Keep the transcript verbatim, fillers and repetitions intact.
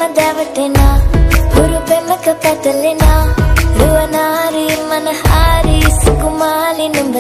දැවටෙනා හුරු පෙමක පැටලෙනා රුවනාරි මනහාරි සුකුමාලි නුඹ